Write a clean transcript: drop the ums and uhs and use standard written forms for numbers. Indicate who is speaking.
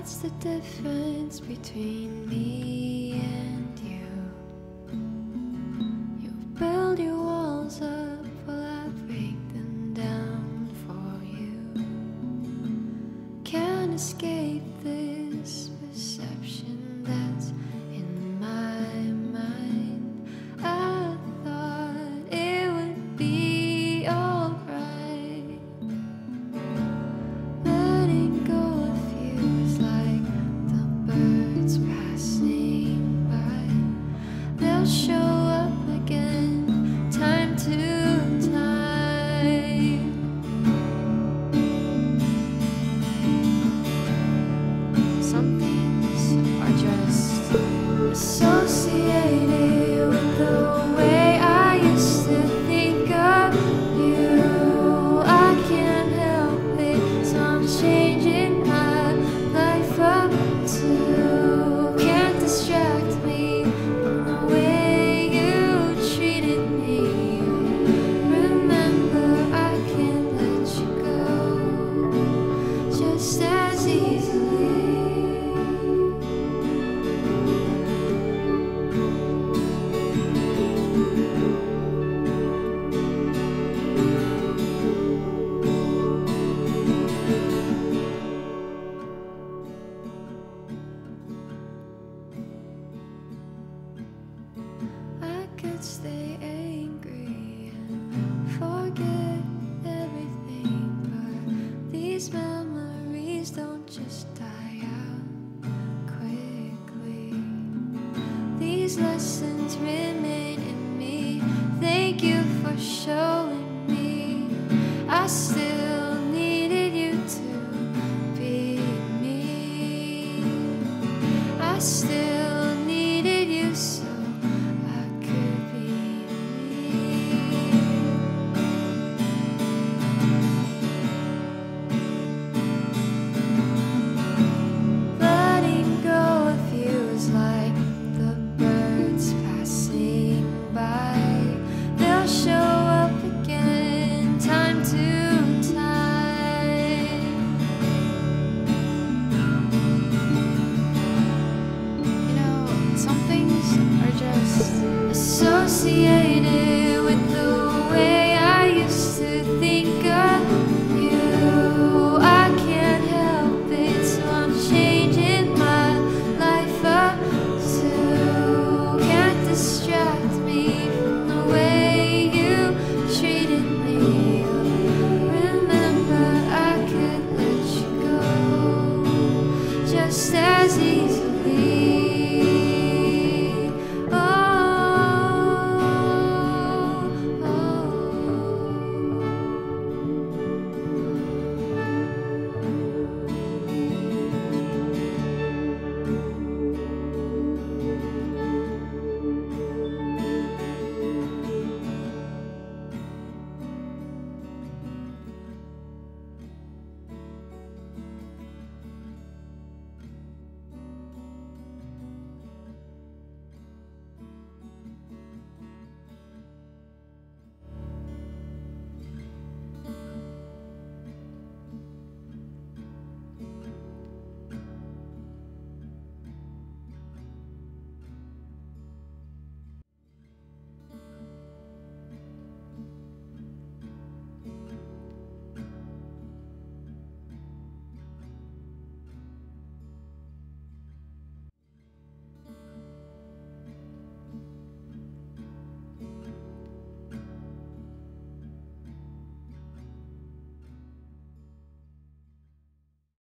Speaker 1: That's the difference between me and you. You build your walls up while I break them down for you. Can't escape this perception that's in my mind. I thought it would be alright. Letting go of you is like the birds passing by. They'll show up again, time to time. Some things are just associated with the way I used to think of you. I can't help it, so I'm changing my life up too. Can't distract me from the way you treated me. Remember, I can't let you go just as easily. I could stay angry and forget everything, but these memories don't just die out quickly. These lessons remain in me. Thank you for showing me I still